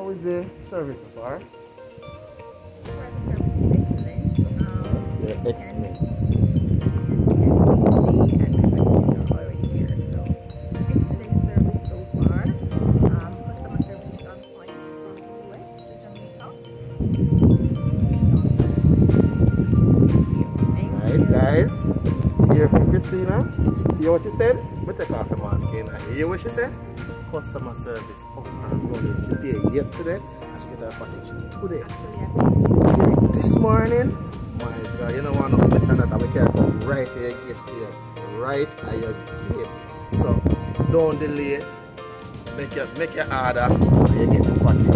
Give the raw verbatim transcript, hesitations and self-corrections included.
is the service so far? The service is excellent. Um, Yeah, excellent. and the amenities are already here. So excellent service so far. Um, customer service is on point from the U S to Jamaica. Alright guys, hear from Christina. Hear what she said? But take off the mask in. Hear what she said? Customer service up and running today. Yesterday, I should get her package today. Actually, This morning, my God, you know one of the better that we can come right here, get here, right at your gate. So don't delay. Make your make your order. You get the package.